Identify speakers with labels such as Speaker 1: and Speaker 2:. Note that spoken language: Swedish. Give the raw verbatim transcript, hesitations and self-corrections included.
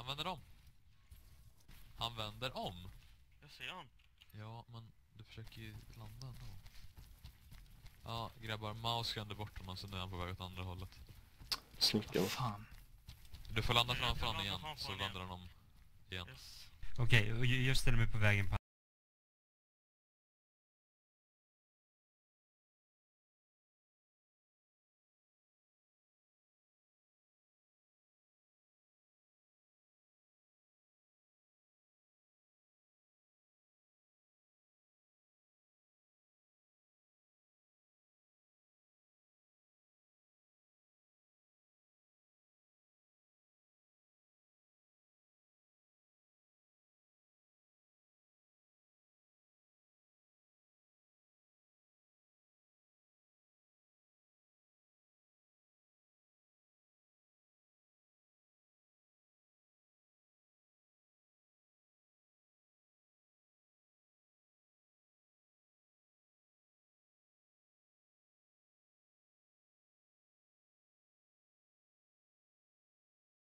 Speaker 1: vänder om. Han vänder om.
Speaker 2: Jag ser han.
Speaker 1: Ja, men du försöker ju landa ändå. Ja, grabbar, mouse skrämde bort honom så nu är han på väg åt andra hållet.
Speaker 3: Snicka.
Speaker 4: Fan.
Speaker 1: Du får landa
Speaker 2: Jag
Speaker 1: framför
Speaker 2: kan
Speaker 1: honom
Speaker 2: landa
Speaker 1: igen,
Speaker 2: framför
Speaker 1: så
Speaker 2: honom
Speaker 1: vänder
Speaker 2: igen.
Speaker 1: han om igen.
Speaker 2: Yes.
Speaker 4: Okej, okay, jag ställer mig på vägen på